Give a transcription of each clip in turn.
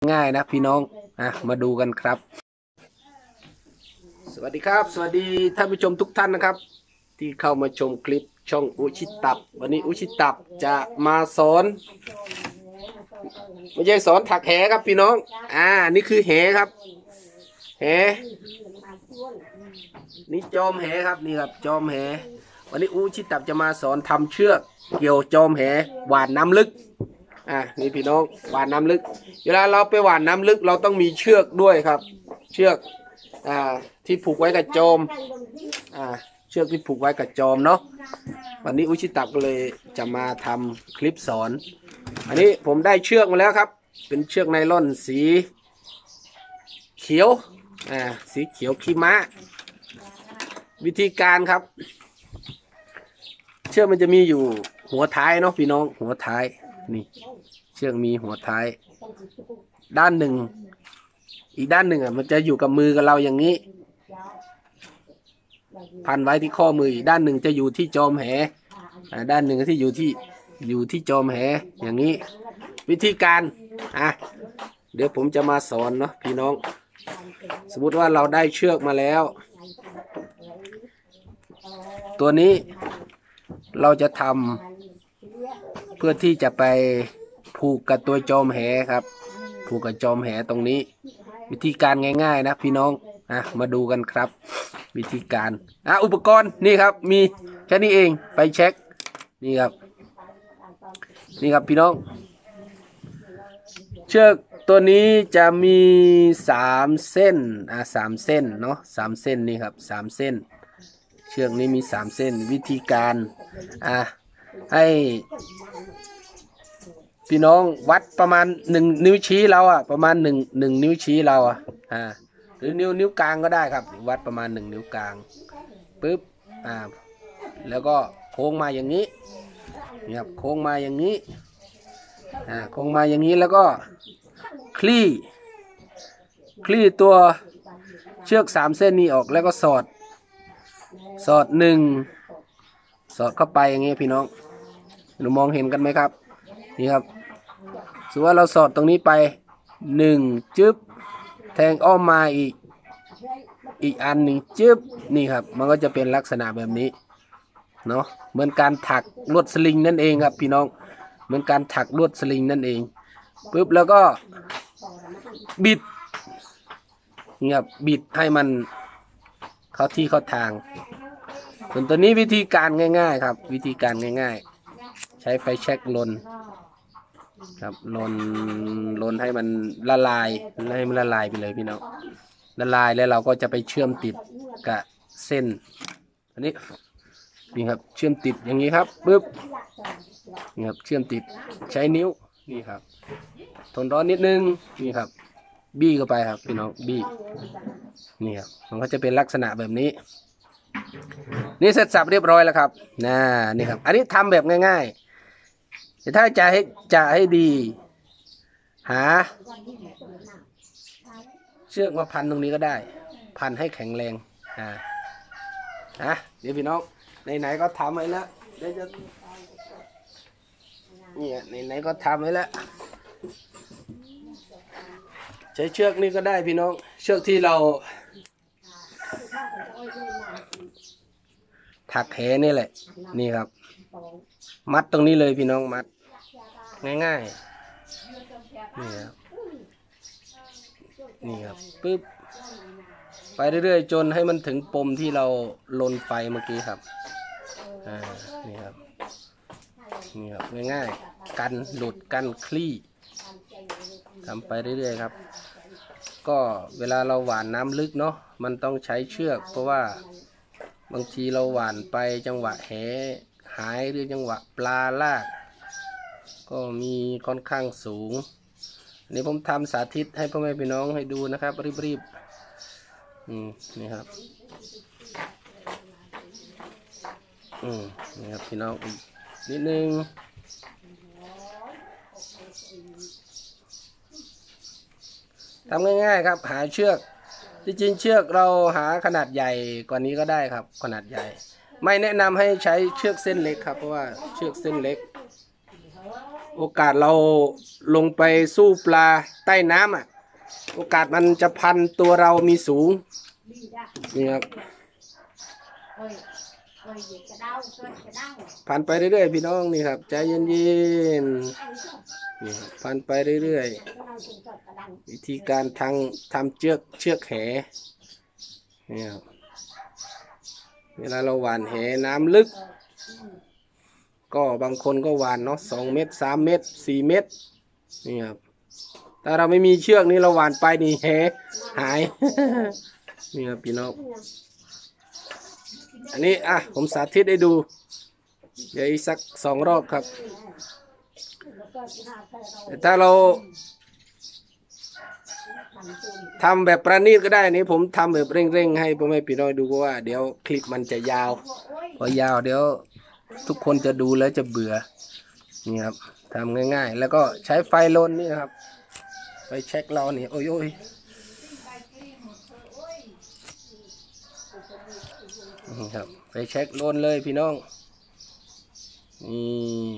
ง่ายนะพี่น้องมาดูกันครับสวัสดีครับสวัสดีท่านผู้ชมทุกท่านนะครับที่เข้ามาชมคลิปช่องอุชิตับวันนี้อุชิตับจะมาสอนไม่ใช่สอนถักแหครับพี่น้องนี่คือแหครับแหนี่จอมแหครับนี่ครับจอมแหวันนี้อุชิตับจะมาสอนทำเชือกเกี่ยวจอมแหหวานน้ำลึกนี่พี่น้องหวานน้ำลึกเวลาเราไปหวานน้ำลึกเราต้องมีเชือกด้วยครับเชือกที่ผูกไว้กับจอมเชือกที่ผูกไว้กับจอมเนาะวันนี้อุชิตับก็เลยจะมาทำคลิปสอนอันนี้ผมได้เชือกมาแล้วครับเป็นเชือกไนล่อนสีเขียวสีเขียวขี้ม้าวิธีการครับเชือกมันจะมีอยู่หัวท้ายเนาะพี่น้องหัวท้ายนี่เชือกมีหัวท้ายด้านหนึ่งอีกด้านหนึ่งมันจะอยู่กับมือกับเราอย่างนี้พันไว้ที่ข้อมืออีกด้านหนึ่งจะอยู่ที่จอมแหด้านหนึ่งที่อยู่ที่จอมแหอย่างนี้วิธีการเดี๋ยวผมจะมาสอนเนาะพี่น้องสมมุติว่าเราได้เชือกมาแล้วตัวนี้เราจะทำเพื่อที่จะไปผูกกับตัวจอมแหครับผูกกับจอมแหตรงนี้วิธีการง่ายๆนะพี่น้องมาดูกันครับวิธีการอุปกรณ์นี่ครับมีแค่นี้เองไฟแช็กนี่ครับพี่น้องเชือกตัวนี้จะมี3เส้น3เส้นเนาะ3เส้นนี่ครับ3เส้นเชือกนี้มี3เส้นวิธีการให้พี่น้องวัดประมาณ1นิ้วชี้เราประมาณ1นิ้วชี้เราหรือนิ้วกลางก็ได้ครับวัดประมาณ1นิ้วกลางปึ๊บแล้วก็โค้งมาอย่างนี้นี่ครับโค้งมาอย่างนี้โค้งมาอย่างนี้แล้วก็คลี่ตัวเชือก3เส้นนี้ออกแล้วก็สอดสอดเข้าไปอย่างนี้พี่น้องเรามองเห็นกันไหมครับนี่ครับสมมติว่าเราสอดตรงนี้ไป1จึ๊บแทงอ้อมมาอีกอันหนึ่งจึ๊บนี่ครับมันก็จะเป็นลักษณะแบบนี้เนาะเหมือนการถักลวดสลิงนั่นเองครับพี่น้องเหมือนการถักลวดสลิงนั่นเองปึ๊บแล้วก็บิดนี่ครับบิดให้มันเข้าที่เข้าทางส่วนตัวนี้วิธีการง่ายๆครับวิธีการง่ายๆใช้ไฟแช็กลนครับลนให้มันละลายให้มันละลายไปเลยพี่น้องละลายแล้วเราก็จะไปเชื่อมติดกับเส้นอันนี้นี่ครับเชื่อมติดอย่างนี้ครับปึ๊บนี่ครับเชื่อมติดใช้นิ้วนี่ครับทนร้อนนิดนึงนี่ครับบี้เข้าไปครับพี่น้องบี้นี่ครับมันก็จะเป็นลักษณะแบบนี้นี่เสร็จสับเรียบร้อยแล้วครับนี่ครับอันนี้ทำแบบง่ายๆแต่ถ้าจะให้ดีหาเชือกมาพันตรงนี้ก็ได้พันให้แข็งแรงเดี๋ยวพี่น้องไหนๆก็ทำไว้แล้วเดี๋ยวจะเนี่ยไหนๆก็ทำไว้แล้วใช้เชือกนี่ก็ได้พี่น้องเชือกที่เราถักแหนี่แหละนี่ครับมัดตรงนี้เลยพี่น้องมัดง่ายๆนี่ครับปึ๊บไปเรื่อยๆจนให้มันถึงปมที่เราลนไฟเมื่อกี้ครับนี่ครับง่ายๆกันหลุดกันคลี่ทำไปเรื่อยๆครับก็เวลาเราหว่านน้ำลึกเนาะมันต้องใช้เชือกเพราะว่าบางทีเราหว่านไปจังหวะแหหายหรือจังหวะปลาลากก็มีค่อนข้างสูงอันนี้ผมทำสาธิตให้พ่อแม่พี่น้องให้ดูนะครับรีบนี่ครับนี่ครับพี่น้องนิดนึงทำง่ายๆครับหาเชือกจริงๆเชือกเราหาขนาดใหญ่กว่านี้ก็ได้ครับขนาดใหญ่ไม่แนะนำให้ใช้เชือกเส้นเล็กครับเพราะว่าเชือกเส้นเล็กโอกาสเราลงไปสู้ปลาใต้น้ำโอกาสมันจะพันตัวเรามีสูงนี่ครับพันไปเรื่อยๆพี่น้องนี่ครับใจเย็นๆนี่ครับพันไปเรื่อยๆวิธีการทำเชือกแหนี่ครับเวลาเราหว่านแหน้ำลึกก็บางคนก็หว่านเนาะ2 เม็ด3 เม็ด4 เม็ดนี่ครับถ้าเราไม่มีเชือกนี้เราหว่านไปนี่แหหาย นี่ครับพี่น้องอันนี้ผมสาธิตให้ดูเดี๋ยวอีกสัก2 รอบครับแต่ถ้าเราทำแบบประณีตก็ได้นี่ผมทำแบบเร่งๆให้พ่อแม่พี่น้องดูเพราะว่าเดี๋ยวคลิปมันจะยาวพอยาวเดี๋ยวทุกคนจะดูแล้วจะเบื่อนี่ครับทำง่ายๆแล้วก็ใช้ไฟลนนี่ครับไฟเช็คเรานี่โอ้ยนี่ครับไฟเช็คลนเลยพี่น้องนี่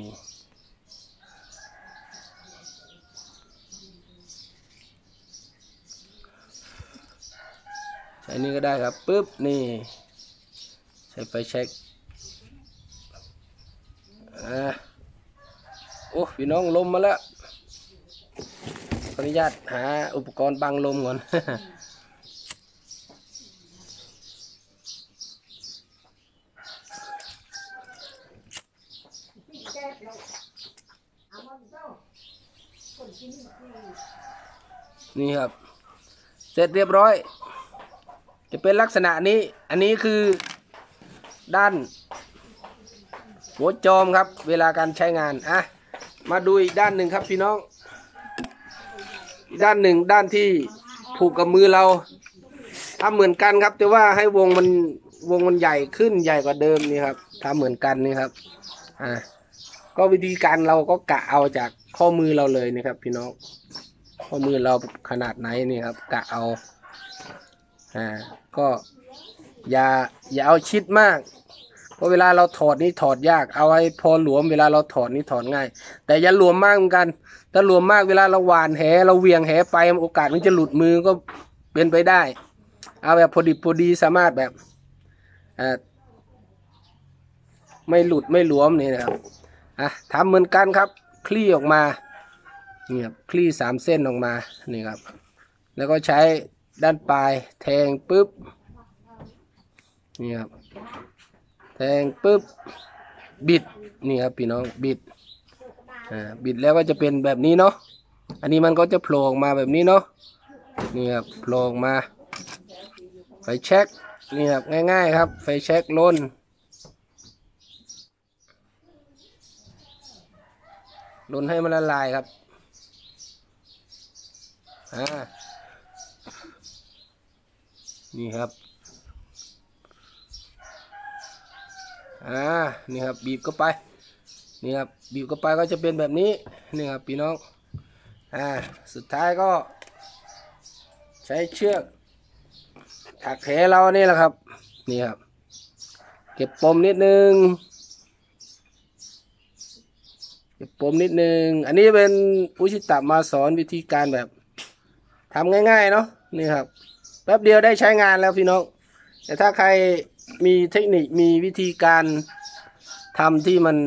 ใช้นี่ก็ได้ครับปึ๊บนี่ใช้ไฟเช็คโอ้พี่น้องลมมาแล้วขออนุญาตหาอุปกรณ์บังลมก่อน นี่ครับเสร็จเรียบร้อยจะเป็นลักษณะนี้อันนี้คือด้านหัวจอมครับเวลาการใช้งานมาดูอีกด้านหนึ่งครับพี่น้องอีกด้านหนึ่งด้านที่ผูกกับมือเราทำเหมือนกันครับแต่ว่าให้วงมันใหญ่ขึ้นใหญ่กว่าเดิมนี่ครับทำเหมือนกันนี่ครับก็วิธีการเราก็กะเอาจากข้อมือเราเลยนี่ครับพี่น้องข้อมือเราขนาดไหนนี่ครับกะเอาก็อย่าเอาชิดมากเพราะเวลาเราถอดนี่ถอดยากเอาไว้พอหลวมเวลาเราถอดนี่ถอดง่ายแต่อย่าหลวมมากเหมือนกันถ้าหลวมมากเวลาเราหว่านแหเราเวียงแหไปโอกาสมันจะหลุดมือก็เป็นไปได้เอาแบบพอดีสามารถแบบไม่หลุดไม่หลวมนี่นะครับทำเหมือนกันครับคลี่ออกมานี่ครับคลี่3 เส้นออกมานี่ครับแล้วก็ใช้ด้านปลายแทงปึ๊บนี่ครับแทงปึ๊บบิดนี่ครับพี่น้องบิดบิดแล้วก็จะเป็นแบบนี้เนาะอันนี้มันก็จะโผล่ออกมาแบบนี้เนาะนี่ครับโผล่ออกมาไฟแช็กนี่ครับง่ายๆครับไฟแช็กล้นให้มันละลายครับนี่ครับนี่ครับบีบเข้าไปนี่ครับบีบเข้าไปก็จะเป็นแบบนี้นี่ครับพี่น้องสุดท้ายก็ใช้เชือกถักแหเรานี่แหละครับนี่ครับเก็บปมนิดนึงอันนี้เป็นอุชิตะมาสอนวิธีการแบบทำง่ายๆเนาะนี่ครับแป๊บเดียวได้ใช้งานแล้วพี่น้องแต่ถ้าใครมีเทคนิคมีวิธีการทำที่มัน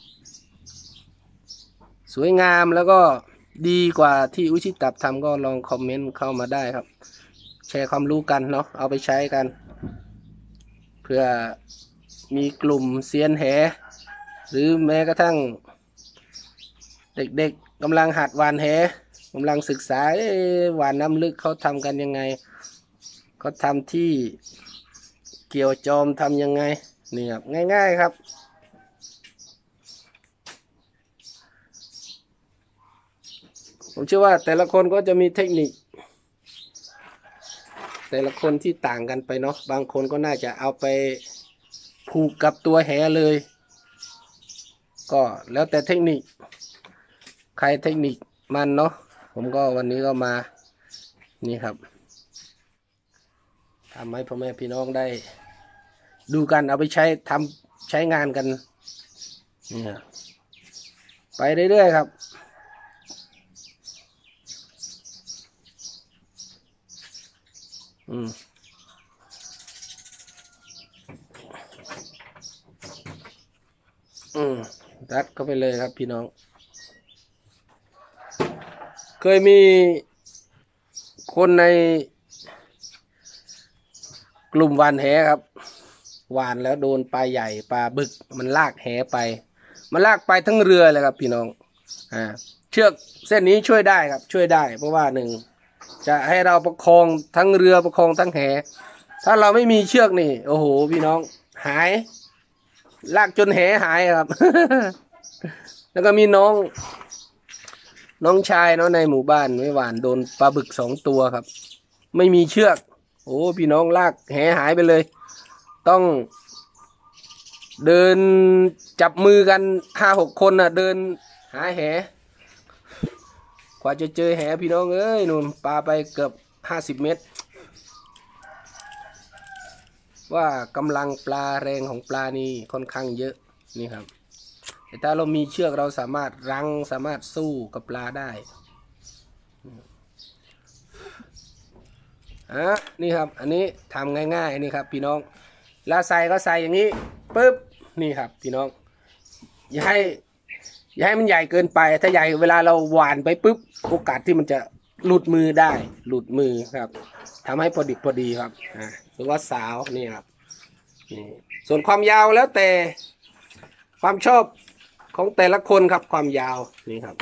สวยงามแล้วก็ดีกว่าที่อุชิตะทำก็ลองคอมเมนต์เข้ามาได้ครับแชร์ความรู้กันเนาะเอาไปใช้กันเพื่อมีกลุ่มเซียนแหหรือแม้กระทั่งเด็กๆกำลังหัดหว่านแหกำลังศึกษาหว่านน้ำลึกเขาทำกันยังไงเขาทำที่เกี่ยวจอมทำยังไงนี่ครับง่ายๆครับผมเชื่อว่าแต่ละคนก็จะมีเทคนิคแต่ละคนที่ต่างกันไปเนาะบางคนก็น่าจะเอาไปผูกกับตัวแหเลยก็แล้วแต่เทคนิคใครเทคนิคมันเนาะผมก็วันนี้ก็มานี่ครับทำให้พ่อแม่พี่น้องได้ดูกันเอาไปใช้งานกันนี่ไปเรื่อยๆครับรัดเข้าไปเลยครับพี่น้องเคยมีคนในกลุ่มหวานแหครับหวานแล้วโดนปลาใหญ่ปลาบึกมันลากแหไปมันลากไปทั้งเรือเลยครับพี่น้องเชือกเส้นนี้ช่วยได้ครับช่วยได้เพราะว่าหนึ่งจะให้เราประคองทั้งเรือประคองทั้งแหถ้าเราไม่มีเชือกนี่โอ้โหพี่น้องหายลากจนแหหายครับ แล้วก็มีน้องชายเนาะในหมู่บ้านไม่หวานโดนปลาบึก2 ตัวครับไม่มีเชือกโอ้พี่น้องลากแหหายไปเลยต้องเดินจับมือกัน5-6 คนเดินหาแหกว่าจะเจอแหพี่น้องเอ้ยนู่นปลาไปเกือบ50 เมตรว่ากำลังปลาแรงของปลานี่ค่อนข้างเยอะนี่ครับแต่ถ้าเรามีเชือกเราสามารถรั้งสามารถสู้กับปลาได้นี่ครับอันนี้ทำง่ายๆนี่ครับพี่น้องลาใส่ก็ใส่อย่างนี้ปึ๊บนี่ครับพี่น้องอย่าให้มันใหญ่เกินไปถ้าใหญ่เวลาเราหวานไปปึ๊บโอกาสที่มันจะหลุดมือได้หลุดมือครับทำให้พอดีครับหรือว่าสาวนี่ครับนี่ส่วนความยาวแล้วแต่ความชอบของแต่ละคนครับความยาวนี่ครับ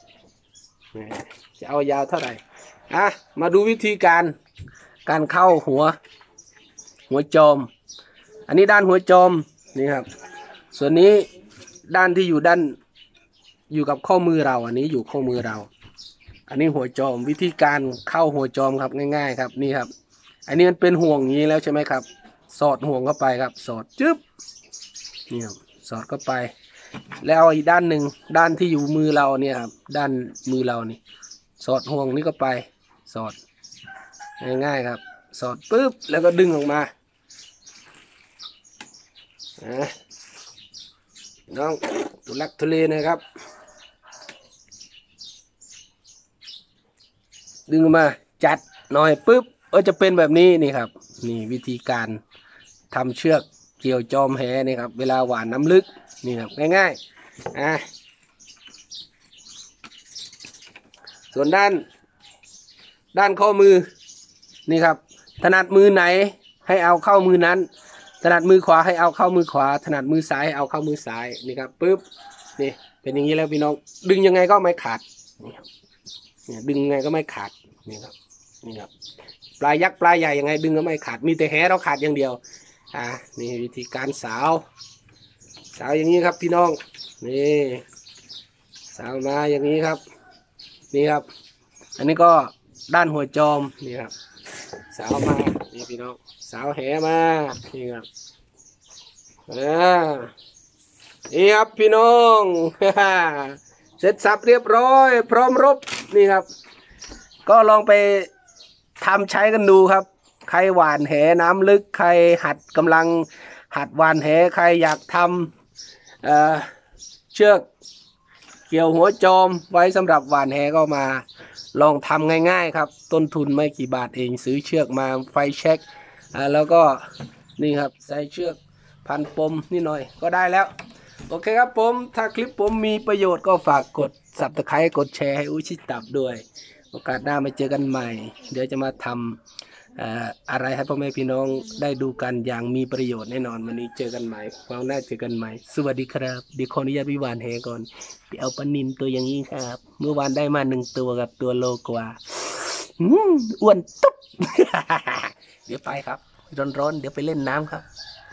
จะเอายาวเท่าไหร่มาดูวิธีการเข้าหัวจอมอันนี้ด้านหัวจอมนี่ครับส่วนนี้ด้านที่อยู่กับข้อมือเราอันนี้อยู่ข้อมือเราอันนี้หัวจอมวิธีการเข้าหัวจอมครับง่ายๆครับนี่ครับอันนี้มันเป็นห่วงอย่างนี้แล้วใช่ไหมครับสอดห่วงเข้าไปครับสอดจึ๊บนี่ครับสอดเข้าไปแล้วอีกด้านหนึ่งด้านที่อยู่มือเราเนี่ยครับด้านมือเรานี่สอดห่วงนี้ก็ไปสอดง่ายๆครับสอดปึ๊บแล้วก็ดึงออกมาน้องทุลักทุเลนะครับดึงออกมาจัดหน่อยปึ๊บจะเป็นแบบนี้นี่ครับนี่วิธีการทำเชือกเกี่ยวจอมแหนี่ครับเวลาหวานน้ำลึกนี่ครับง่ายๆส่วนด้านข้อมือนี่ครับถนัดมือไหนให้เอาเข้ามือนั้นถนัดมือขวาให้เอาเข้ามือขวาถนัดมือซ้ายให้เอาเข้ามือซ้ายนี่ครับปึ๊บนี่เป็นอย่างนี้แล้วพี่น้องดึงยังไงก็ไม่ขาดนี่ดึงยังไงก็ไม่ขาดนี่ครับปลายักษ์ปลาใหญ่ยังไงดึงก็ไม่ขาดมีแต่แหเราขาดอย่างเดียวนี่วิธีการสาวอย่างนี้ครับพี่น้องนี่สาวมาอย่างนี้ครับนี่ครับอันนี้ก็ด้านหัวจอมนี่ครับสาวมานี่พี่น้องสาวแหมานี่ครับนี่ครับพี่น้อง เสร็จสับเรียบร้อยพร้อมรบนี่ครับก็ลองไปทำใช้กันดูครับใครหวานแหน้ำลึกใครกำลังหัดหวานแหใครอยากทำเชือกเกี่ยวหัวจอมไว้สำหรับหวานแหก็มาลองทำง่ายๆครับต้นทุนไม่กี่บาทเองซื้อเชือกมาไฟแช็กแล้วก็นี่ครับใส่เชือกพันปมนิดหน่อยก็ได้แล้วโอเคครับผมถ้าคลิปผมมีประโยชน์ก็ฝากกด Subscribe กดแชร์ให้อุชิตับด้วยโอกาสหน้ามาเจอกันใหม่เดี๋ยวจะมาทำอะไรให้พ่อแม่พี่น้องได้ดูกันอย่างมีประโยชน์แน่นอนวันนี้เจอกันใหม่คราวหน้าเจอกันใหม่สวัสดีครับเดี๋ยวขออนุญาตไปหวานแหก่อนไปเอาปลานิลตัวอย่างนี้ครับเมื่อวานได้มา1 ตัวกับตัวโลกว่าอ้วนตุ๊บ เดี๋ยวไปครับร้อนๆเดี๋ยวไปเล่นน้ำครับ